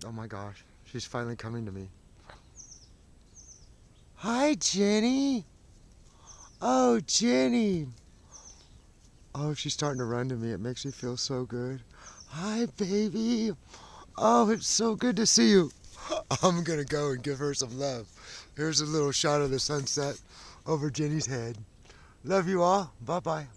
Oh my gosh, she's finally coming to me. Hi, Jenny. Oh, Jenny. Oh, she's starting to run to me. It makes me feel so good. Hi, baby. Oh, it's so good to see you. I'm gonna go and give her some love. Here's a little shot of the sunset over Jenny's head. Love you all. Bye-bye.